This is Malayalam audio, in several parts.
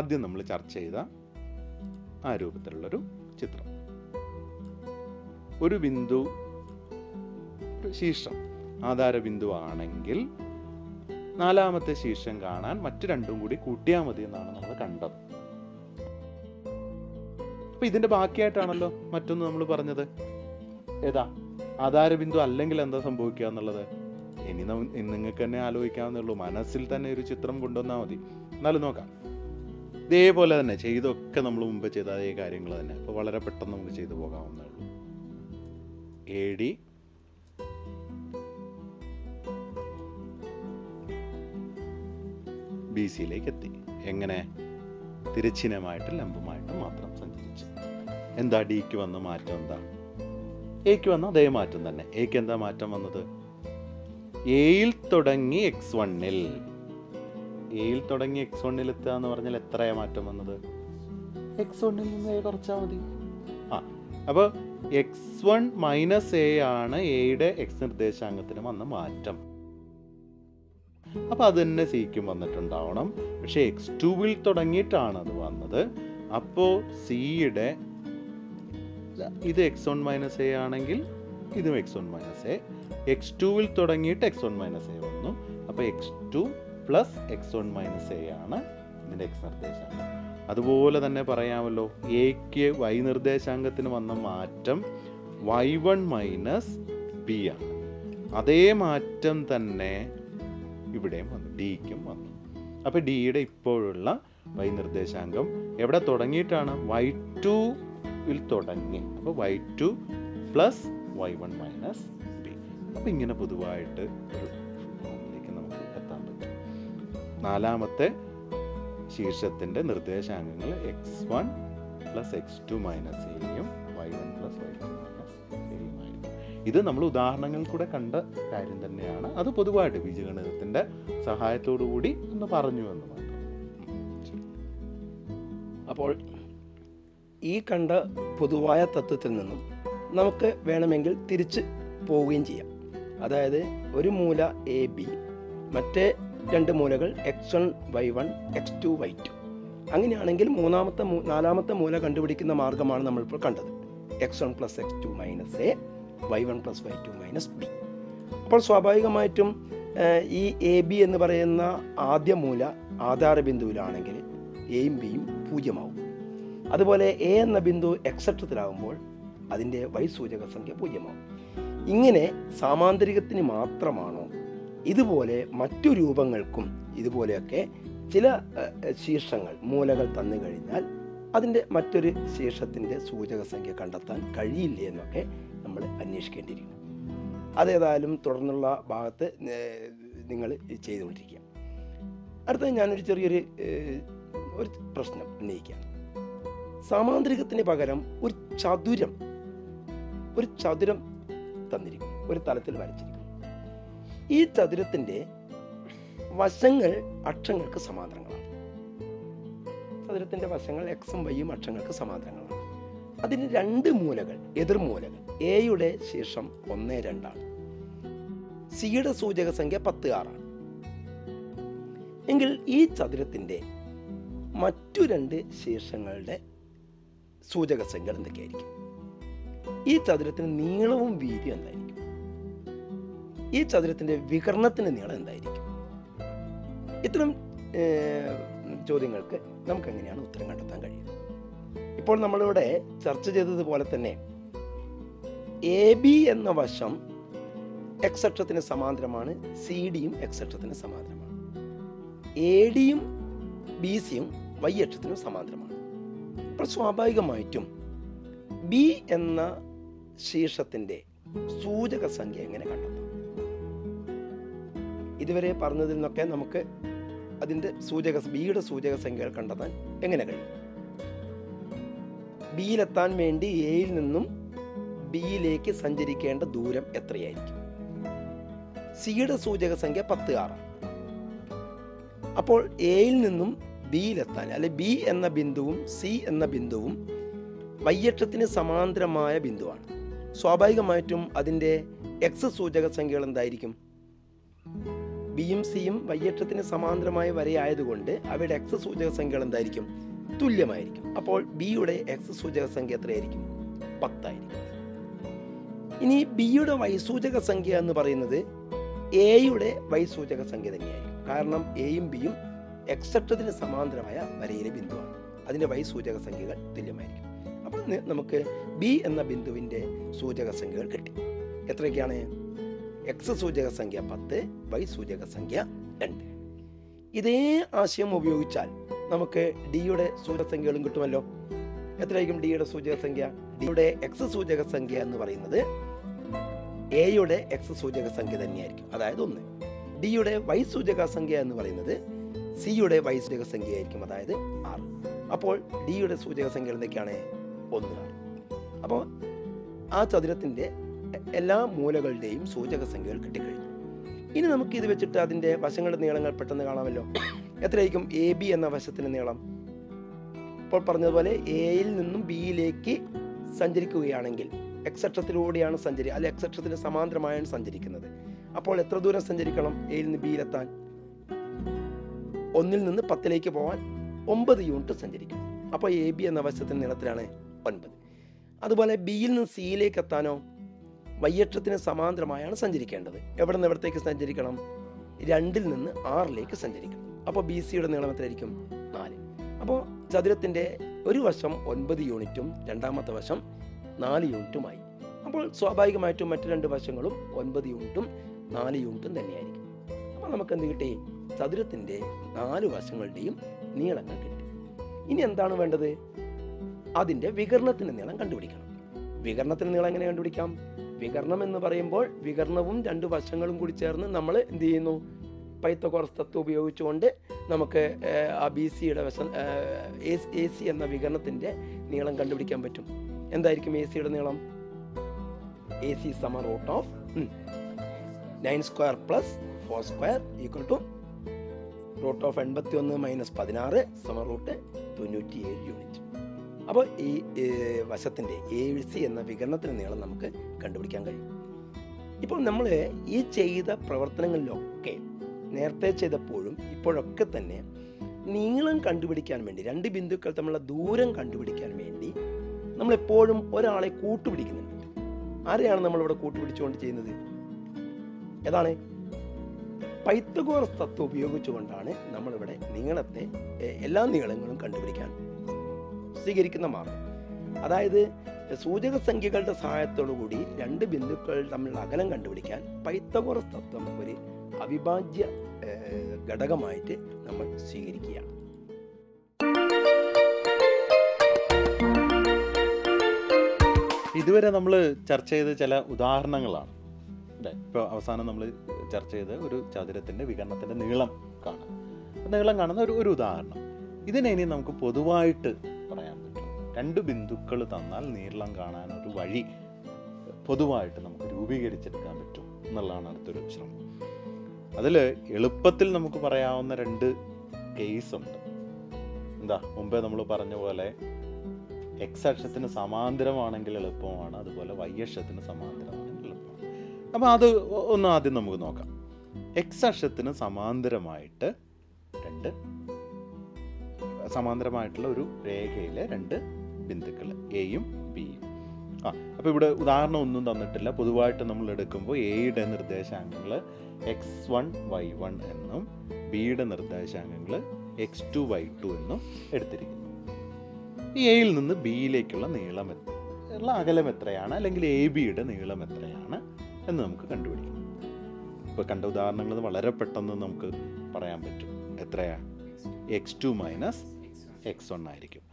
ആദ്യം നമ്മൾ ചർച്ച ചെയ്ത ആ രൂപത്തിലുള്ളൊരു ചിത്രം. ഒരു ബിന്ദു, ഒരു ശീർഷം ആധാരബിന്ദു ആണെങ്കിൽ നാലാമത്തെ ശീർഷം കാണാൻ മറ്റു രണ്ടും കൂടി കൂട്ടിയാൽ മതി എന്നാണ് നമ്മൾ കണ്ടത്. അപ്പൊ ഇതിന്റെ ബാക്കിയായിട്ടാണല്ലോ മറ്റൊന്ന് നമ്മൾ പറഞ്ഞത്. ഏതാ? ആധാരബിന്ദു അല്ലെങ്കിൽ എന്താ സംഭവിക്കുക എന്നുള്ളത് ഇനി നിങ്ങൾക്ക് തന്നെ ആലോചിക്കാവുന്നേ ഉള്ളൂ. മനസ്സിൽ തന്നെ ഒരു ചിത്രം കൊണ്ടുവന്നാൽ മതി. എന്നാലും നോക്കാം. ഇതേപോലെ തന്നെ ചെയ്തൊക്കെ നമ്മൾ മുമ്പ് ചെയ്ത അതേ കാര്യങ്ങൾ തന്നെ. അപ്പോൾ വളരെ പെട്ടെന്ന് നമുക്ക് ചെയ്തു പോകാവുന്നേ ഉള്ളൂ. AD BCയിലേക്ക് എത്തി. എങ്ങനെ? തിരശ്ചീനമായിട്ടും ലംബമായിട്ടും മാത്രം സഞ്ചരിച്ച്. എന്താ ഡിക്ക് വന്ന മാറ്റം? എന്താ? എക്ക് വന്ന അതേ മാറ്റം തന്നെ. എക്ക് എന്താ മാറ്റം വന്നത്? എയിൽ തുടങ്ങി x1-ൽ, എയിൽ തുടങ്ങി x1-ൽ എത്തുക എന്ന് പറഞ്ഞാൽ എത്രയാ മാറ്റം വന്നത്? x1-ൽ നിന്ന് a കുറച്ചാൽ മതി. അപ്പോൾ x1 - a ആണ് എയുടെ x നിർദ്ദേശാങ്കത്തിന് വന്ന മാറ്റം. അപ്പൊ അത് തന്നെ സിക്കും വന്നിട്ടുണ്ടാവണം. പക്ഷെ x2-ൽ തുടങ്ങിയിട്ടാണ് അത് വന്നത്. അപ്പോ സിയുടെ ഇത് x1 - a ആണെങ്കിൽ ഇതും x1 - a. x2-ൽ തുടങ്ങിയിട്ട് x1 - a വന്നു. അപ്പൊ x2 + x1 - a ആണ് ഇതിന്റെ x നിർദ്ദേശാങ്കം. അതുപോലെ തന്നെ പറയാമല്ലോ, എക്ക് y നിർദ്ദേശാങ്കത്തിന് വന്ന മാറ്റം y1 - b ആണ്. അതേ മാറ്റം തന്നെ ഇവിടെയും വന്നു, ഡിക്കും വന്നു. അപ്പൊ ഡിയുടെ ഇപ്പോഴുള്ള y നിർദ്ദേശാങ്കം എവിടെ തുടങ്ങിയിട്ടാണ്? y2-ൽ തുടങ്ങി. അപ്പൊ y2 + y1 - b. അപ്പൊ ഇങ്ങനെ പൊതുവായിട്ട് ഒരു ഫോമിലേക്ക് നമുക്ക് എത്താൻ പറ്റും. നാലാമത്തെ ശീർഷത്തിന്റെ നിർദ്ദേശാങ്കങ്ങൾ x1 + x2 - a-യും y1 + y2 - a-യും ആയിരുന്നു. ഇത് നമ്മൾ ഉദാഹരണങ്ങളിൽ കൂടെ കണ്ട കാര്യം തന്നെയാണ്. അത് പൊതുവായിട്ട് ബീജഗണിതത്തിന്റെ സഹായത്തോടു കൂടി ഒന്ന് പറഞ്ഞു എന്ന് മാത്രം. അപ്പോൾ ഈ കണ്ട പൊതുവായ തത്വത്തിൽ നിന്നും നമുക്ക് വേണമെങ്കിൽ തിരിച്ച് പോവുകയും ചെയ്യാം. അതായത് ഒരു മൂല AB, മറ്റേ രണ്ട് മൂലകൾ x1 y1 x2 y2. അങ്ങനെയാണെങ്കിൽ നാലാമത്തെ മൂല കണ്ടുപിടിക്കുന്ന മാർഗമാണ് നമ്മളിപ്പോൾ കണ്ടത്. x1 + x2 - a, y1 + y2 - b. അപ്പോൾ സ്വാഭാവികമായിട്ടും ഈ AB എന്ന് പറയുന്ന ആദ്യ മൂല ആധാരബിന്ദുവിലാണെങ്കിൽ എയും ബിയും 0 ആവും. അതുപോലെ എ എന്ന ബിന്ദു എക്സെട്രത്തിലാകുമ്പോൾ അതിൻ്റെ y സൂചക സംഖ്യ 0 ആവും. ഇങ്ങനെ സാമാന്തരികത്തിന് മാത്രമാണോ? ഇതുപോലെ മറ്റു രൂപങ്ങൾക്കും ഇതുപോലെയൊക്കെ ചില ശീർഷങ്ങൾ, മൂലകൾ തന്നു കഴിഞ്ഞാൽ അതിൻ്റെ മറ്റൊരു ശീർഷത്തിൻ്റെ സൂചക സംഖ്യ കണ്ടെത്താൻ കഴിയില്ലേ എന്നൊക്കെ നമ്മൾ അന്വേഷിക്കേണ്ടിയിരിക്കുന്നു. അതേതായാലും തുടർന്നുള്ള ഭാഗത്ത് നിങ്ങൾ ചെയ്തുകൊണ്ടിരിക്കുക. അടുത്തത് ഞാനൊരു ചെറിയൊരു പ്രശ്നം ഉന്നയിക്കുകയാണ്. സാമാന്തരികത്തിന് പകരം ഒരു ചതുരം തന്നിരിക്കുന്നു, ഒരു തലത്തിൽ വരച്ചിരിക്കുന്നു. ഈ ചതുരത്തിൻ്റെ വശങ്ങൾ അക്ഷങ്ങൾക്ക് സമാന്തരങ്ങളാണ്. ചതുരത്തിൻ്റെ വശങ്ങൾ എക്സും വൈയും അക്ഷങ്ങൾക്ക് സമാന്തരങ്ങളാണ്. അതിന് രണ്ട് മൂലകൾ, എതിർമൂലകൾ. എയുടെ ശീർഷം 1, 2 ആണ്. സിയുടെ സൂചക സംഖ്യ 10, 6 ആണ്. എങ്കിൽ ഈ ചതുരത്തിൻ്റെ മറ്റു രണ്ട് ശീർഷങ്ങളുടെ സൂചക സംഖ്യകൾ എന്തൊക്കെയായിരിക്കും? ഈ ചതുരത്തിന് നീളവും വീതിയും എന്തായിരിക്കും? ഈ ചതുരത്തിൻ്റെ വികർണത്തിൻ്റെ നീളം എന്തായിരിക്കും? ഇത്തരം ചോദ്യങ്ങൾക്ക് നമുക്ക് എങ്ങനെയാണ് ഉത്തരം കണ്ടെത്താൻ കഴിയുക? ഇപ്പോൾ നമ്മളിവിടെ ചർച്ച ചെയ്തതുപോലെ തന്നെ AB എന്ന വശം എക്സ് അക്ഷത്തിന് സമാന്തരമാണ്, CD-യും എക്സ് അക്ഷത്തിന് സമാന്തരമാണ്, AD-യും BC-യും y അക്ഷത്തിനും സമാന്തരമാണ്. അപ്പോൾ സ്വാഭാവികമായിട്ടും B എന്ന ശീർഷത്തിൻ്റെ സൂചക സംഖ്യ എങ്ങനെ കണ്ടെത്താം? ഇതുവരെ പറഞ്ഞതിൽ നിന്നൊക്കെ നമുക്ക് അതിൻ്റെ ബിയുടെ സൂചക സംഖ്യകൾ കണ്ടെത്താൻ എങ്ങനെ കഴിയും? ബിയിലെത്താൻ വേണ്ടി എയിൽ നിന്നും ബിയിലേക്ക് സഞ്ചരിക്കേണ്ട ദൂരം എത്രയായിരിക്കും? സിയുടെ സൂചക സംഖ്യ 10, 6. അപ്പോൾ എയിൽ നിന്നും ബിയിലെത്താൻ, അല്ലെ ബി എന്ന ബിന്ദുവും സി എന്ന ബിന്ദുവും വൈയക്ഷത്തിന് സമാന്തരമായ ബിന്ദുവാണ്. സ്വാഭാവികമായിട്ടും അതിൻ്റെ എക്സ് സൂചക സംഖ്യകൾ എന്തായിരിക്കും? ബിയും സിയും വൈയക്ഷത്തിന് സമാന്തരമായ വരയായതുകൊണ്ട് അവയുടെ എക്സ് സൂചക സംഖ്യകൾ എന്തായിരിക്കും? തുല്യമായിരിക്കും. അപ്പോൾ ബിയുടെ എക്സ് സൂചക സംഖ്യ എത്രയായിരിക്കും? 10 ആയിരിക്കും. ഇനി ബിയുടെ വൈ സൂചക സംഖ്യ എന്ന് പറയുന്നത് എയുടെ വൈ സൂചക സംഖ്യ തന്നെയായിരിക്കും. കാരണം എയും ബിയും എക്സ് അക്ഷത്തിന് സമാന്തരമായ വരയിലെ ബിന്ദുവാണ്. അതിൻ്റെ വൈ സൂചക സംഖ്യകൾ തുല്യമായിരിക്കും. അപ്പോൾ നമുക്ക് ബി എന്ന ബിന്ദുവിൻ്റെ സൂചക സംഖ്യകൾ കിട്ടി. എത്രയൊക്കെയാണ്? എക്സ് സൂചക സംഖ്യ 10, വൈ സൂചക സംഖ്യ 2. ഇതേ ആശയം ഉപയോഗിച്ചാൽ നമുക്ക് ഡിയുടെ സൂചക സംഖ്യകളും കിട്ടുമല്ലോ. എത്രയായിരിക്കും ഡിയുടെ സൂചക സംഖ്യ? ഡിയുടെ എക്സ് സൂചക സംഖ്യ എന്ന് പറയുന്നത് എയുടെ എക്സ് സൂചക സംഖ്യ തന്നെയായിരിക്കും, അതായത് 1. ഡിയുടെ വൈ സൂചക സംഖ്യ എന്ന് പറയുന്നത് സിയുടെ വൈ സൂചക സംഖ്യ ആയിരിക്കും, അതായത് 6. അപ്പോൾ ഡിയുടെ സൂചക സംഖ്യ എന്തൊക്കെയാണ്? 1, 6. അപ്പോൾ ആ ചതുരത്തിൻ്റെ എല്ലാ മൂലകളുടെയും സൂചക സംഖ്യകൾ കിട്ടിക്കഴിഞ്ഞു. ഇനി നമുക്ക് ഇത് വെച്ചിട്ട് അതിൻ്റെ വശങ്ങളുടെ നീളങ്ങൾ പെട്ടെന്ന് കാണാമല്ലോ. എത്രയായിരിക്കും എ ബി എന്ന വശത്തിൻ്റെ നീളം? ഇപ്പോൾ പറഞ്ഞതുപോലെ എയിൽ നിന്നും ബിയിലേക്ക് സഞ്ചരിക്കുകയാണെങ്കിൽ എക്സ് അക്ഷത്തിലൂടെയാണ് അല്ലെ എക്സ് അക്ഷത്തിന് സമാന്തരമായാണ് സഞ്ചരിക്കുന്നത്. അപ്പോൾ എത്ര ദൂരം സഞ്ചരിക്കണം എയിൽ നിന്ന് ബിയിലെത്താൻ? 1 നിന്ന് 10 പോകാൻ 9 യൂണിറ്റ് സഞ്ചരിക്കണം. അപ്പോൾ എ ബി എന്ന വശത്തിൻ്റെ നീളത്തിലാണ് 9. അതുപോലെ ബിയിൽ നിന്ന് സിയിലേക്ക് എത്താനോ വൈയക്ഷത്തിന് സമാന്തരമായാണ് സഞ്ചരിക്കേണ്ടത്. എവിടെ നിന്ന് എവിടത്തേക്ക് സഞ്ചരിക്കണം? 2 നിന്ന് 6 സഞ്ചരിക്കണം. അപ്പോൾ ബി സിയുടെ നീളം എത്രയായിരിക്കും? 4. അപ്പോൾ ചതുരത്തിൻ്റെ ഒരു വശം 9 യൂണിറ്റും രണ്ടാമത്തെ വശം 4 യൂണിറ്റുമായി. അപ്പോൾ സ്വാഭാവികമായിട്ടും മറ്റു 2 വശങ്ങളും 9 യൂണിറ്റും 4 യൂണിറ്റും തന്നെയായിരിക്കും. അപ്പോൾ നമുക്ക് എന്ത് കിട്ടി? ചതുരത്തിൻ്റെ 4 വശങ്ങളുടെയും നീളങ്ങൾ കിട്ടി. ഇനി എന്താണ് വേണ്ടത്? അതിൻ്റെ വികരണത്തിൻ്റെ നീളം കണ്ടുപിടിക്കണം. വികരണത്തിൻ്റെ നീളം എങ്ങനെ കണ്ടുപിടിക്കാം? വികരണം എന്ന് പറയുമ്പോൾ വികരണവും 2 വശങ്ങളും കൂടി ചേർന്ന് നമ്മൾ എന്ത് ചെയ്യുന്നു? പൈത്തഗോറസ് തത്വം ഉപയോഗിച്ചുകൊണ്ട് നമുക്ക് ആ ബി സിയുടെ വശം എ സി എന്ന വികരണത്തിൻ്റെ നീളം കണ്ടുപിടിക്കാൻ പറ്റും. എന്തായിരിക്കും എ സിയുടെ നീളം? എ സി സമ root of 9² plus 4² equal to root of 81 minus 16 സമ റൂട്ട് 97 യൂണിറ്റ്. അപ്പോൾ ഈ വശത്തിൻ്റെ എ സി എന്ന വികരണത്തിൻ്റെ നീളം നമുക്ക് കണ്ടുപിടിക്കാൻ കഴിയും. ഇപ്പോൾ നമ്മൾ ഈ ചെയ്ത പ്രവർത്തനങ്ങളിലൊക്കെ നേരത്തെ ചെയ്തപ്പോഴും ഇപ്പോഴൊക്കെ തന്നെ നീളം കണ്ടുപിടിക്കാൻ വേണ്ടി 2 ബിന്ദുക്കൾ തമ്മിലുള്ള ദൂരം കണ്ടുപിടിക്കാൻ വേണ്ടി നമ്മളെപ്പോഴും ഒരാളെ കൂട്ടുപിടിക്കുന്നുണ്ട്. ആരെയാണ് നമ്മളിവിടെ കൂട്ടുപിടിച്ചുകൊണ്ട് ചെയ്യുന്നത്? ഏതാണ്? പൈത്തഗോറസ് തത്വം ഉപയോഗിച്ചുകൊണ്ടാണ് നമ്മളിവിടെ നീളത്തെ എല്ലാ നീളങ്ങളും കണ്ടുപിടിക്കാൻ സ്വീകരിക്കുന്ന മാർഗം. അതായത് സൂചക സംഖ്യകളുടെ സഹായത്തോടു കൂടി 2 ബിന്ദുക്കൾ തമ്മിലുള്ള അകലം കണ്ടുപിടിക്കാൻ പൈത്തഗോറസ് തത്വം ഒരു അവിഭാജ്യ ഘടകമായിട്ട് നമ്മൾ സ്വീകരിക്കുകയാണ്. ഇതുവരെ നമ്മൾ ചർച്ച ചെയ്ത ചില ഉദാഹരണങ്ങളാണ് അല്ലേ. ഇപ്പോൾ അവസാനം നമ്മൾ ചർച്ച ചെയ്ത ഒരു ചതുരത്തിൻ്റെ വികരണത്തിൻ്റെ നീളം കാണാം. നീളം കാണുന്ന ഒരു ഉദാഹരണം. ഇതിനെ ഇനി നമുക്ക് പൊതുവായിട്ട് പറയാൻ പറ്റും. 2 ബിന്ദുക്കൾ തന്നാൽ നീളം കാണാൻ ഒരു വഴി പൊതുവായിട്ട് നമുക്ക് രൂപീകരിച്ചെടുക്കാൻ പറ്റും എന്നുള്ളതാണ് അടുത്തൊരു ശ്രമം. അതിൽ എളുപ്പത്തിൽ നമുക്ക് പറയാവുന്ന 2 കേസുണ്ട്. എന്താ? മുമ്പേ നമ്മൾ പറഞ്ഞ പോലെ എക്സ് അക്ഷത്തിന് സമാന്തരമാണെങ്കിൽ എളുപ്പമാണ്, അതുപോലെ വൈ അക്ഷത്തിന് സമാന്തരമാണെങ്കിൽ എളുപ്പമാണ്. അപ്പോൾ അത് ഒന്ന് ആദ്യം നമുക്ക് നോക്കാം. എക്സ് അക്ഷത്തിന് സമാന്തരമായിട്ട് സമാന്തരമായിട്ടുള്ള ഒരു രേഖയിലെ 2 ബിന്ദുക്കൾ എയും ബിയും. അപ്പോൾ ഇവിടെ ഉദാഹരണം ഒന്നും തന്നിട്ടില്ല. പൊതുവായിട്ട് നമ്മൾ എടുക്കുമ്പോൾ എയുടെ നിർദ്ദേശാംഗങ്ങൾ x1 y1 എന്നും ബിയുടെ നിർദ്ദേശാംഗങ്ങൾ x2 y2 എന്നും എടുത്തിരിക്കുന്നു. ഈ എയിൽ നിന്ന് ബിയിലേക്കുള്ള നീളം അകലം എത്രയാണ്, അല്ലെങ്കിൽ എ ബിയുടെ നീളം എത്രയാണ് എന്ന് നമുക്ക് കണ്ടുപിടിക്കണം. ഇപ്പോൾ കണ്ട ഉദാഹരണങ്ങൾ വളരെ പെട്ടെന്ന് നമുക്ക് പറയാൻ പറ്റും. എത്രയാ? x2 മൈനസ് x1 ആയിരിക്കും.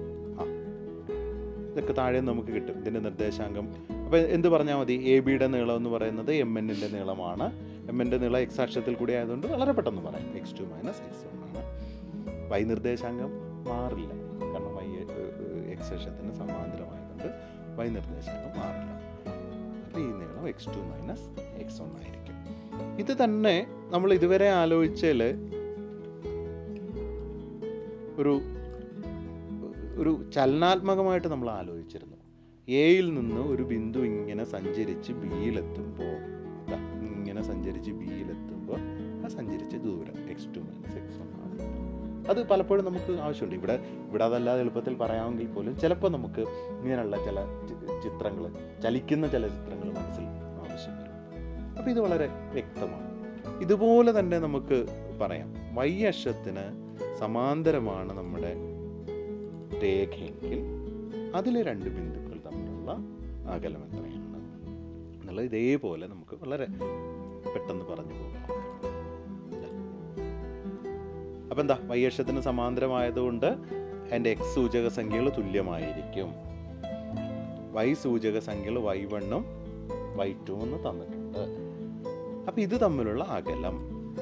ഇതൊക്കെ താഴെ നമുക്ക് കിട്ടും ഇതിൻ്റെ നിർദ്ദേശാംഗം. അപ്പോൾ എന്ത് പറഞ്ഞാൽ മതി? എ ബിയുടെ നീളം എന്ന് പറയുന്നത് mn-ൻ്റെ നീളമാണ്. mn-ൻ്റെ നീളം എക്സ് അക്ഷത്തിൽ കൂടി ആയതുകൊണ്ട് വളരെ പെട്ടെന്ന് പറയാം x2 മൈനസ് x1 ആണ്. വൈ നിർദ്ദേശാംഗം മാറില്ല, കാരണം വൈ എക്സ് അക്ഷത്തിന് സമാന്തരമായതുകൊണ്ട് വൈ നിർദ്ദേശാംഗം മാറില്ല. അപ്പോൾ ഈ നീളം x2 മൈനസ് x1 ആയിരിക്കും. ഇത് തന്നെ നമ്മൾ ഇതുവരെ ആലോചിച്ചാൽ ഒരു ചലനാത്മകമായിട്ട് നമ്മൾ ആലോചിച്ചിരുന്നു. എയിൽ നിന്ന് ഒരു ബിന്ദു ഇങ്ങനെ സഞ്ചരിച്ച് ബിയിലെത്തുമ്പോൾ ആ സഞ്ചരിച്ച ദൂരം x2 - x1 ആണ്. അത് പലപ്പോഴും നമുക്ക് ആവശ്യമുണ്ട്. ഇവിടെ അതല്ലാതെ എളുപ്പത്തിൽ പറയാമെങ്കിൽ പോലും ചിലപ്പോൾ നമുക്ക് ഇങ്ങനെയുള്ള ചില ചിത്രങ്ങൾ, ചലിക്കുന്ന ചില ചിത്രങ്ങൾ മനസ്സിൽ ആവശ്യം വരും. അപ്പോൾ ഇത് വളരെ വ്യക്തമാണ്. ഇതുപോലെ തന്നെ നമുക്ക് പറയാം, y അക്ഷത്തിന് സമാന്തരമാണ് നമ്മുടെ രേഖയെങ്കിൽ അതിൽ 2 ബിന്ദുക്കൾ തമ്മിലുള്ള അകലം എത്രയാണ് എന്നുള്ളത് ഇതേപോലെ നമുക്ക് വളരെ പെട്ടെന്ന് പറഞ്ഞു പോകാം. അപ്പം എന്താ, y അക്ഷത്തിന് സമാന്തരമായതുകൊണ്ട് അതിൻ്റെ x സൂചക സംഖ്യകൾ തുല്യമായിരിക്കും. y സൂചക സംഖ്യകൾ y1ഉം y2 എന്ന് തന്നിട്ടുണ്ട്. അപ്പം ഇത് തമ്മിലുള്ള അകലം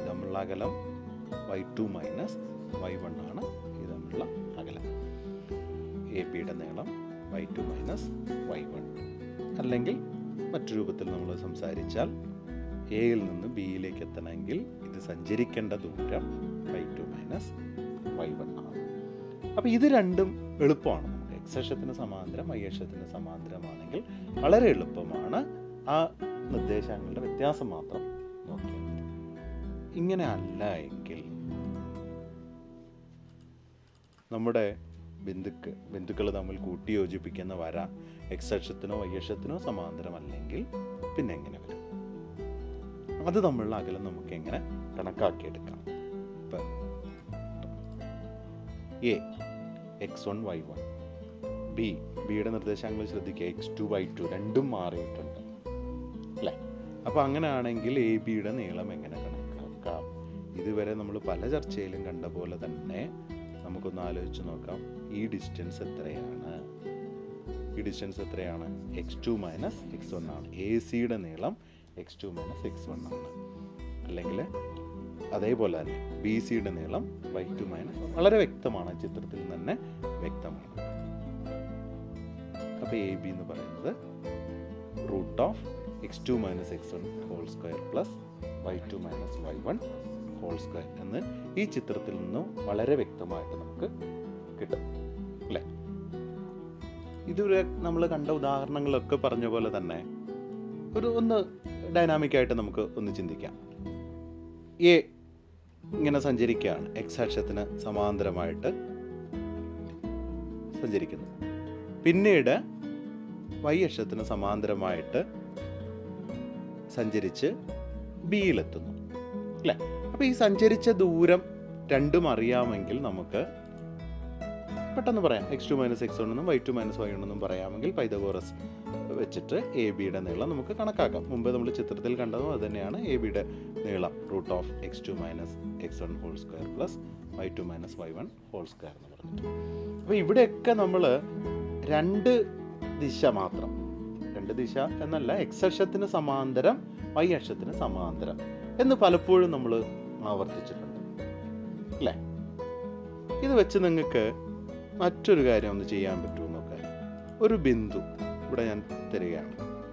y2 - y1 ആണ്. ഇത് തമ്മിലുള്ള അകലം AB-യുടെ നീളം y2 - y1. അല്ലെങ്കിൽ മറ്റു രൂപത്തിൽ നമ്മൾ സംസാരിച്ചാൽ എയിൽ നിന്ന് ബിയിലേക്ക് എത്തണമെങ്കിൽ ഇത് സഞ്ചരിക്കേണ്ട ദൂരം y2 - y1 ആണ്. അപ്പോൾ ഇത് രണ്ടും എളുപ്പമാണ്. നമുക്ക് x അക്ഷത്തിന് സമാന്തരം y അക്ഷത്തിന് സമാന്തരമാണെങ്കിൽ വളരെ എളുപ്പമാണ്. ആ നിർദ്ദേശങ്ങളുടെ വ്യത്യാസം മാത്രം നോക്കിയാൽ മതി. ഇങ്ങനെ അല്ല എങ്കിൽ നമ്മുടെ ബിന്ദുക്കൾ തമ്മിൽ കൂട്ടി യോജിപ്പിക്കുന്ന വര x അക്ഷത്തിനോ y അക്ഷത്തിനോ സമാന്തരമല്ലെങ്കിൽ പിന്നെ എങ്ങനെ വരും? അത് തമ്മിലുള്ള അകലം നമുക്ക് എങ്ങനെ കണക്കാക്കിയെടുക്കാം? ഇപ്പം A x1 y1, ബിയുടെ നിർദ്ദേശങ്ങൾ ശ്രദ്ധിക്കുക, x2 y2 രണ്ടും മാറിയിട്ടുണ്ട് അല്ലേ? അപ്പോൾ അങ്ങനെയാണെങ്കിൽ AB-യുടെ നീളം എങ്ങനെ കണക്കാക്കാം? ഇതുവരെ നമ്മൾ പല ചർച്ചയിലും കണ്ട പോലെ തന്നെ നമുക്കൊന്ന് ആലോചിച്ച് നോക്കാം. ഈ ഡിസ്റ്റൻസ് എത്രയാണ്? x2 - x1 ആണ്. AC-യുടെ നീളം x2 - x1 ആണ്. അല്ലെങ്കിൽ അതേപോലെ തന്നെ BC-യുടെ നീളം y2 - വളരെ വ്യക്തമാണ്, ചിത്രത്തിൽ തന്നെ വ്യക്തമാണ്. അപ്പോൾ AB എന്ന് പറയുന്നത് √x2 - x1 whole square plus y2 - y1 whole square എന്ന് ഈ ചിത്രത്തിൽ നിന്നും വളരെ വ്യക്തമായിട്ട് നമുക്ക് കിട്ടും അല്ലേ? ഇതുവരെ നമ്മൾ കണ്ട ഉദാഹരണങ്ങളൊക്കെ പറഞ്ഞ പോലെ തന്നെ ഒന്ന് ഡൈനാമിക് ആയിട്ട് നമുക്ക് ഒന്ന് ചിന്തിക്കാം. എ ഇങ്ങനെ സഞ്ചരിക്കുകയാണ്, x അക്ഷത്തിന് സമാന്തരമായിട്ട് സഞ്ചരിക്കുന്നു. പിന്നീട് y അക്ഷത്തിന് സമാന്തരമായിട്ട് സഞ്ചരിച്ച് ബിയിലെത്തുന്നു അല്ലേ? അപ്പോൾ ഈ സഞ്ചരിച്ച ദൂരം രണ്ടും അറിയാമെങ്കിൽ നമുക്ക് പെട്ടെന്ന് പറയാം. x2 - x1 എന്നും y2 - y1 എന്നും പറയാമെങ്കിൽ പൈതഗോറസ് വെച്ചിട്ട് AB-യുടെ നീളം നമുക്ക് കണക്കാക്കാം. മുമ്പ് നമ്മൾ ചിത്രത്തിൽ കണ്ടതും അത് തന്നെയാണ്. AB-യുടെ നീളം √x2 - x1 whole square plus y2 - y1 whole square എന്ന് പറഞ്ഞിട്ട്. അപ്പോൾ ഇവിടെയൊക്കെ നമ്മൾ 2 ദിശ മാത്രം, 2 ദിശ എന്നല്ല, x അക്ഷത്തിന് സമാന്തരം y അക്ഷത്തിന് സമാന്തരം എന്ന് പലപ്പോഴും നമ്മൾ ആവർത്തിച്ചിട്ടുണ്ട് അല്ലേ? ഇത് വെച്ച് നിങ്ങൾക്ക് മറ്റൊരു കാര്യം ഒന്ന് ചെയ്യാൻ പറ്റുമോ നോക്കാൻ. ഒരു ബിന്ദു ഇവിടെ ഞാൻ തരികയാണ്.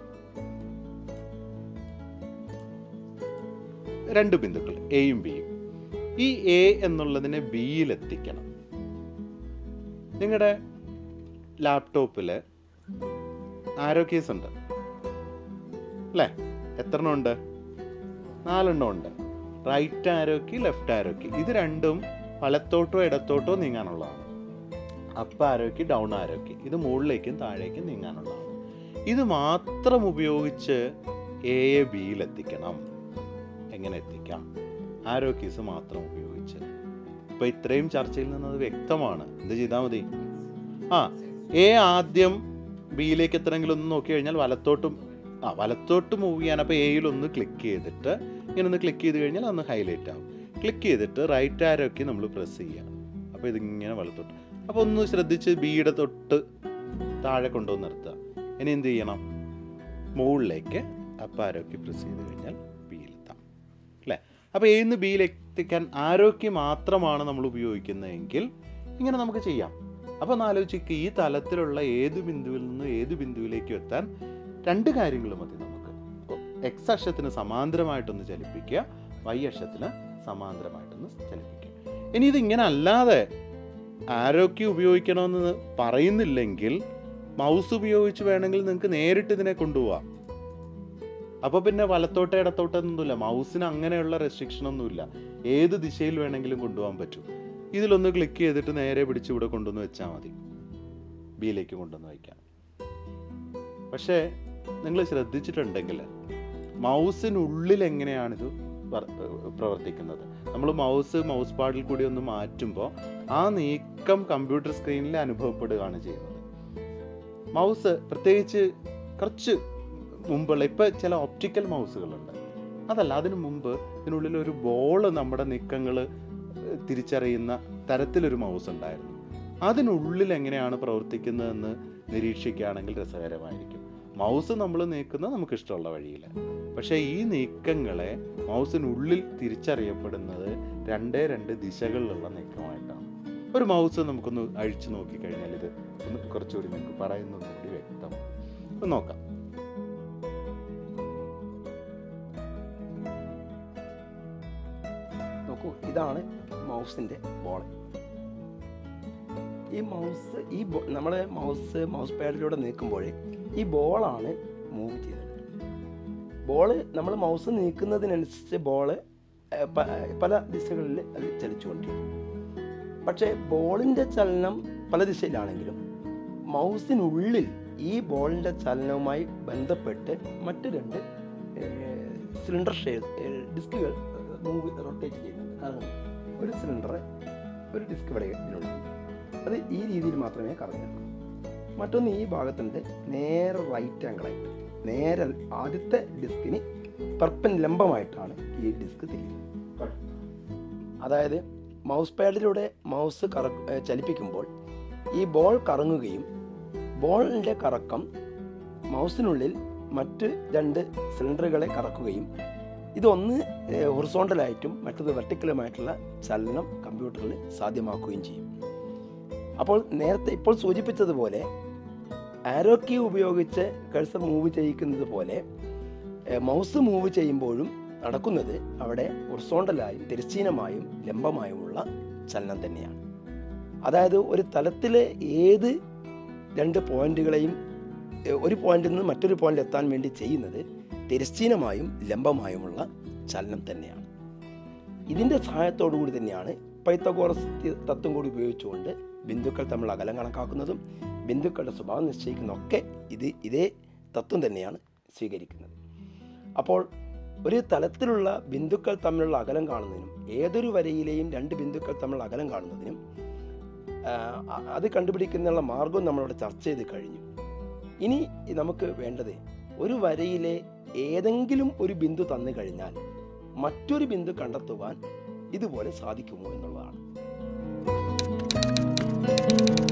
2 ബിന്ദുക്കൾ എയും ബിയും. ഈ എ എന്നുള്ളതിനെ ബിയിലെത്തിക്കണം. നിങ്ങളുടെ ലാപ്ടോപ്പിൽ ആരോ കീസ് ഉണ്ട് അല്ലേ? എത്ര എണ്ണം ഉണ്ട്? 4 എണ്ണം ഉണ്ട്. Right arrow key, left arrow key. ഇത് രണ്ടും വലത്തോട്ടോ ഇടത്തോട്ടോ നീങ്ങാനുള്ളതാണ്. Up arrow key, down arrow key. ഇത് മുകളിലേക്കും താഴേക്കും നീങ്ങാനുള്ളതാണ്. ഇത് മാത്രം ഉപയോഗിച്ച് എയെ ബിയിലെത്തിക്കണം. എങ്ങനെ എത്തിക്കാം? ആരോ കീസ് മാത്രം ഉപയോഗിച്ച്. ഇപ്പം ഇത്രയും ചർച്ചയിൽ നിന്നത് വ്യക്തമാണ്. എന്ത് ചെയ്താൽ മതി? എ ആദ്യം ബിയിലേക്ക് എത്തണമെങ്കിൽ ഒന്ന് നോക്കി കഴിഞ്ഞാൽ വലത്തോട്ട് മൂവ് ചെയ്യാൻ. അപ്പോൾ എയിലൊന്ന് ക്ലിക്ക് ചെയ്തിട്ട് ഇങ്ങനെ ഒന്ന് ക്ലിക്ക് ചെയ്ത് കഴിഞ്ഞാൽ അതൊന്ന് ഹൈലൈറ്റ് ആവും. ക്ലിക്ക് ചെയ്തിട്ട് റൈറ്റ് ആരോ കീ നമ്മൾ പ്രസ് ചെയ്യുക. അപ്പോൾ ഇതിങ്ങനെ വലത്തോട്ട്. അപ്പോൾ ഒന്ന് ശ്രദ്ധിച്ച് ബിയുടെ തൊട്ട് താഴെ കൊണ്ടുവന്ന് നിർത്തുക. ഇനി എന്ത് ചെയ്യണം? മുകളിലേക്ക് അപ്പ് ആരോ കീ പ്രസ് ചെയ്ത് കഴിഞ്ഞാൽ ബിയിലെത്താം അല്ലേ? അപ്പോൾ എയിൽ നിന്ന് ബിയിലെത്തിക്കാൻ ആരോ കീ മാത്രമാണ് നമ്മൾ ഉപയോഗിക്കുന്നതെങ്കിൽ ഇങ്ങനെ നമുക്ക് ചെയ്യാം. അപ്പോൾ ഒന്ന് ആലോചിക്കുക, ഈ തലത്തിലുള്ള ഏത് ബിന്ദുവിൽ നിന്ന് ഏത് ബിന്ദുവിലേക്കും എത്താൻ 2 കാര്യങ്ങൾ മതി നമുക്ക്. x അക്ഷത്തിന് സമാന്തരമായിട്ടൊന്ന് ചലിപ്പിക്കുക, y അക്ഷത്തിന് സമാന്തരമായിട്ടൊന്ന് ചലിപ്പിക്കുക. ഇനി ഇതിങ്ങനെ അല്ലാതെ ആരോ കീ ഉപയോഗിക്കണമെന്ന് പറയുന്നില്ലെങ്കിൽ മൗസ് ഉപയോഗിച്ച് വേണമെങ്കിൽ നിങ്ങൾക്ക് നേരിട്ട് ഇതിനെ കൊണ്ടുപോകാം. അപ്പോൾ പിന്നെ വലത്തോട്ട് ഇടത്തോട്ടൊന്നുമില്ല, മൗസിന് അങ്ങനെയുള്ള റെസ്ട്രിക്ഷൻ ഒന്നുമില്ല, ഏത് ദിശയിൽ വേണമെങ്കിലും കൊണ്ടുപോകാൻ പറ്റും. ഇതിലൊന്ന് ക്ലിക്ക് ചെയ്തിട്ട് നേരെ പിടിച്ച് ഇവിടെ കൊണ്ടുവന്ന് വെച്ചാൽ മതി, ബിയിലേക്ക് കൊണ്ടുവന്ന് വയ്ക്കാം. പക്ഷേ നിങ്ങൾ ശ്രദ്ധിച്ചിട്ടുണ്ടെങ്കിൽ മൗസിനുള്ളിൽ എങ്ങനെയാണിത് പ്രവർത്തിക്കുന്നത്? നമ്മൾ മൗസ് പാഡിൽ കൂടി ഒന്ന് മാറ്റുമ്പോൾ ആ നീക്കം കമ്പ്യൂട്ടർ സ്ക്രീനിൽ അനുഭവപ്പെടുകയാണ് ചെയ്യുന്നത്. മൗസ് പ്രത്യേകിച്ച് കുറച്ച് മുമ്പുള്ള, ഇപ്പോൾ ചില ഒപ്റ്റിക്കൽ മൗസുകളുണ്ട്, അതല്ല, അതിനു മുമ്പ് ഇതിനുള്ളിൽ ഒരു ബോൾ നമ്മുടെ നീക്കങ്ങൾ തിരിച്ചറിയുന്ന തരത്തിലൊരു മൗസ് ഉണ്ടായിരുന്നു. അതിനുള്ളിൽ എങ്ങനെയാണ് പ്രവർത്തിക്കുന്നതെന്ന് നിരീക്ഷിക്കുകയാണെങ്കിൽ രസകരമായിരിക്കും. മൗസ് നമ്മൾ നീക്കുന്നത് നമുക്ക് ഇഷ്ടമുള്ള വഴിയിൽ, പക്ഷേ ഈ നീക്കങ്ങളെ മൗസിനുള്ളിൽ തിരിച്ചറിയപ്പെടുന്നത് രണ്ട് ദിശകളിലുള്ള നീക്കമായിട്ടാണ്. ഒരു മൗസ് നമുക്കൊന്ന് അഴിച്ചു നോക്കിക്കഴിഞ്ഞാൽ ഇത് ഒന്ന് കുറച്ചുകൂടി നമുക്ക് പറയുന്നത് കൂടി വ്യക്തം നോക്കാം. നോക്കൂ, ഇതാണ് മൗസിൻ്റെ ബോൾ. ഈ നമ്മളെ മൗസ് പാഡിലൂടെ നീക്കുമ്പോൾ ഈ ബോളാണ് മൂവ് ചെയ്യുന്നത്. നമ്മൾ മൗസ് നീക്കുന്നതിനനുസരിച്ച് ബോള് പല ദിശകളിൽ അത് ചലിച്ചുകൊണ്ടിരിക്കും. പക്ഷേ ബോളിൻ്റെ ചലനം പല ദിശയിലാണെങ്കിലും മൗസിനുള്ളിൽ ഈ ബോളിൻ്റെ ചലനവുമായി ബന്ധപ്പെട്ട് മറ്റ് 2 സിലിണ്ടർ ഡിസ്കുകൾ റൊട്ടേറ്റ് ചെയ്യുന്നുണ്ട്. കാരണം ഒരു സിലിണ്ടർ, ഒരു ഡിസ്ക് ഇവിടെ ഇതിനുണ്ട്, അത് ഈ രീതിയിൽ മാത്രമേ കറങ്ങുള്ളൂ. മറ്റൊന്ന് ഈ ഭാഗത്തുണ്ട്, നേരെ റൈറ്റ് ആംഗിളായിട്ട്, നേരെ ആദ്യത്തെ ഡിസ്കിന് ലംബമായിട്ടാണ് ഈ ഡിസ്ക് തിരിയുന്നത്. അതായത് മൗസ് പാഡിലൂടെ മൗസ് ചലിപ്പിക്കുമ്പോൾ ഈ ബോൾ കറങ്ങുകയും ബോളിൻ്റെ കറക്കം മൗസിനുള്ളിൽ മറ്റ് 2 സിലിണ്ടറുകളെ കറക്കുകയും ഇതൊന്ന് ഹൊറിസോണ്ടലായിട്ടും മറ്റത് വെർട്ടിക്കലുമായിട്ടുള്ള ചലനം കമ്പ്യൂട്ടറിൽ സാധ്യമാക്കുകയും ചെയ്യും. അപ്പോൾ ഇപ്പോൾ സൂചിപ്പിച്ചതുപോലെ ആരോ കീ ഉപയോഗിച്ച് കഴ്സർ മൂവ് ചെയ്യിക്കുന്നത് പോലെ മൗസ് മൂവ് ചെയ്യുമ്പോഴും നടക്കുന്നത് അവിടെ ഹൊറിസോണ്ടലായും തിരശ്ചീനമായും ലംബമായുമുള്ള ചലനം തന്നെയാണ്. അതായത് ഒരു തലത്തിലെ ഏത് 2 പോയിന്റുകളെയും ഒരു പോയിന്റിൽ നിന്ന് മറ്റൊരു പോയിന്റിൽ എത്താൻ വേണ്ടി ചെയ്യുന്നത് തിരശ്ചീനമായും ലംബമായുമുള്ള ചലനം തന്നെയാണ്. ഇതിൻ്റെ സഹായത്തോടു കൂടി തന്നെയാണ് പൈത്തഗോറസ് തത്വം കൂടി ഉപയോഗിച്ചുകൊണ്ട് ബിന്ദുക്കൾ തമ്മിൽ അകലം കണക്കാക്കുന്നതും ബിന്ദുക്കളുടെ സ്വഭാവം നിശ്ചയിക്കുന്നതൊക്കെ ഇതേ തത്വം തന്നെയാണ് സ്വീകരിക്കുന്നത്. അപ്പോൾ ഒരു തലത്തിലുള്ള ബിന്ദുക്കൾ തമ്മിലുള്ള അകലം കാണുന്നതിനും ഏതൊരു വരയിലെയും 2 ബിന്ദുക്കൾ തമ്മിലുള്ള അകലം കാണുന്നതിനും അത് കണ്ടുപിടിക്കുന്നതിനുള്ള മാർഗവും നമ്മളിവിടെ ചർച്ച ചെയ്ത് കഴിഞ്ഞു. ഇനി നമുക്ക് വേണ്ടത് ഒരു വരയിലെ ഏതെങ്കിലും ഒരു ബിന്ദു തന്നു കഴിഞ്ഞാൽ മറ്റൊരു ബിന്ദു കണ്ടെത്തുവാൻ ഇതുപോലെ സാധിക്കുമോ എന്നുള്ളതാണ്.